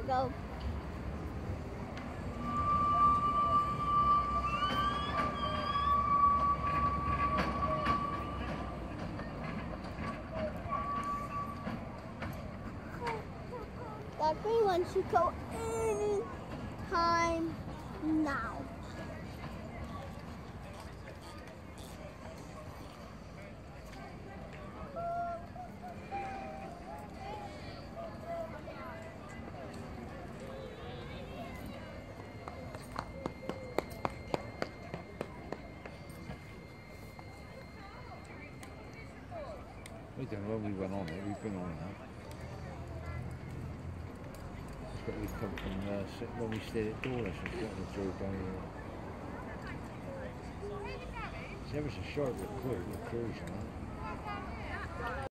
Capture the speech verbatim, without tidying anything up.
we go. That green one should go any time now. We don't know when we went on it, we've been on that. But we come from uh, when we stayed at Dawlish and got the drove down here. It's ever so short with cruise, with cruise on that.